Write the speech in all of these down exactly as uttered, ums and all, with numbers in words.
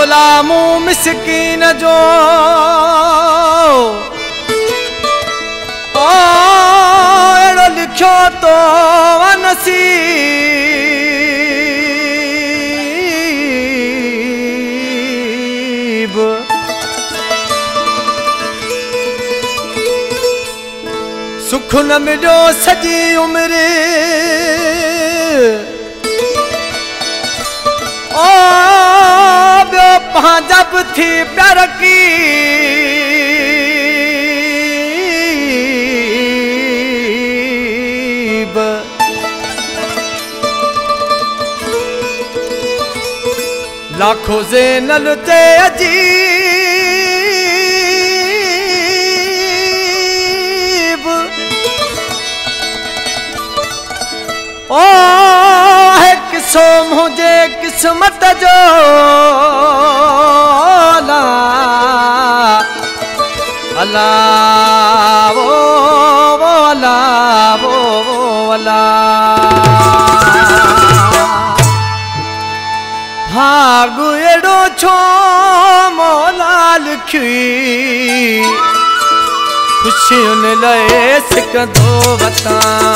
मौला मूं मिसकीन जो ओ एड़ो लिखो तो नसीब सुख न मिलो सजी उम्र ओ ब्यो पंहिंजब थी प्यार की लाखों से नलते अजीब ओ है किसो मुझे किस्मत जो ला अल्लाह वो वो अल्लाह वो वो अल्लाह भाग एड़ो छो मौला लिखी खुशियुनि लाइ सिकंदो वता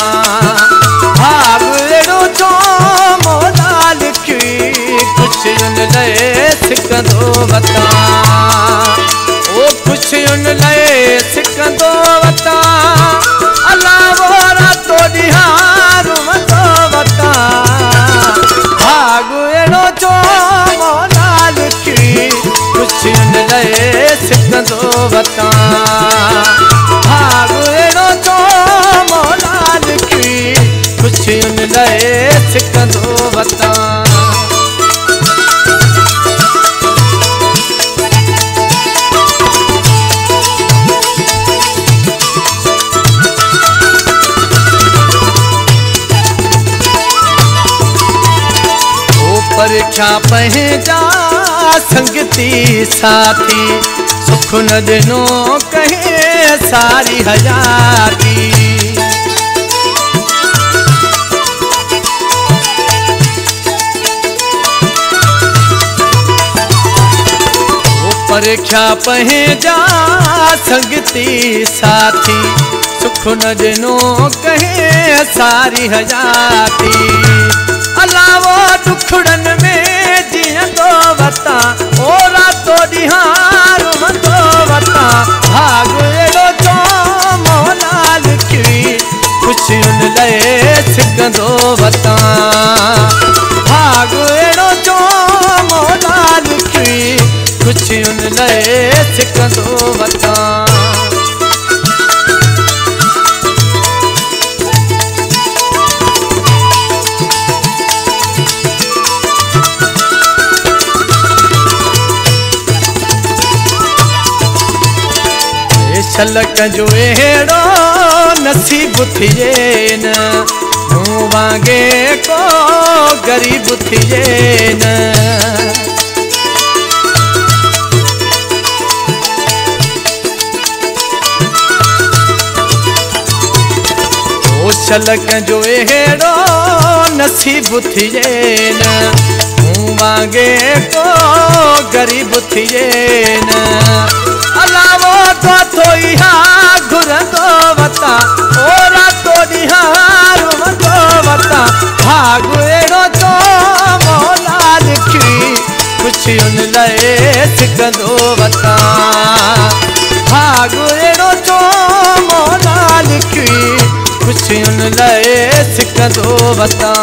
भाग एड़ो छो मौला लिखी खुशियुनि लाइ सिकंदो वता ओ खुशियुनि लाइ सिकंदो वता अल्लाह वो रातो ॾींहुं रुमंदो वता भाग एड़ो छो मौला लिखी खुशियुनि लाइ सिकंदो वता भाग एड़ो छो मौला लिखी खुशियुनि लाइ सिकंदो वता परीक्षा पंहिंजा संगती साथी सुख न ॾिनो कहीं सारी हयाती ओ परीक्षा पंहिंजा संगती साथी सुख न ॾिनो कहीं सारी हयाती अल्लाह वो दुखड़न में जीअंदो वता ओ रातो ॾींहुं रुमंदो वता भाग एड़ो छो मौला लिखी खुशियुनि लाइ सिकंदो वता भाग एड़ो छो मौला लिखी खुशियुनि लाइ सिकंदो वता छलक जो एड़ो नसीब थिए न मूं वांगे को गरीब थिए न ओ छलक जो एड़ो नसीब थिए न मूं वांगे को गरीब थिए न अल्लाह वो तो थोई हा घुरंदो वता ओ रातो ॾींहुं रुमंदो वता भाग एड़ो छो मौला लिखी खुशियुनि लाइ सिकंदो वता भाग एड़ो छो मौला लिखी खुशियुनि लाइ सिकंदो वता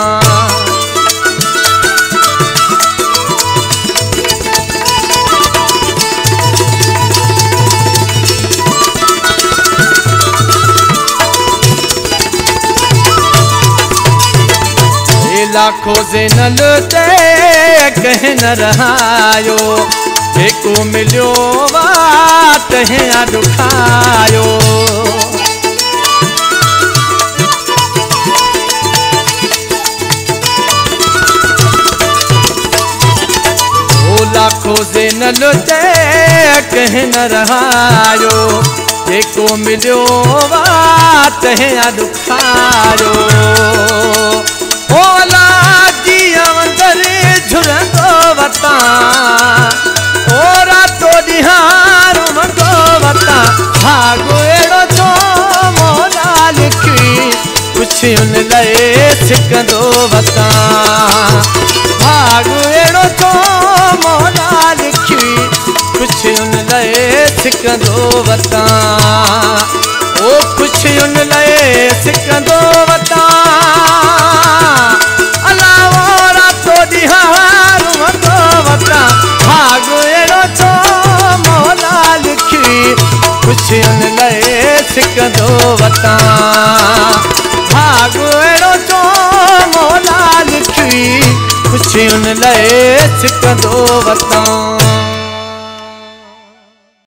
लाखों से नलते कहीं न रहायो जेको मिलियो वा तहिं दुखायो ओ लाखों से नलते कहीं न रहायो जेको मिलियो वा तहिं दुखायो ओ ला जी अंदर झुरंदो वता कुछ उन लाए सिकंदो वता भाग एड़ो तो मौला लिखी कुछ उन लाए सिकंदो वता ओ कुछ उन लाए सिकंदो वता अलावा रातो दिहार वतो वता भाग एड़ो तो मौला लिखी कुछ उन लाए सिकंदो वता भाग एड़ो तो मौला लिखी कुछ उन लाए सिकंदो वता।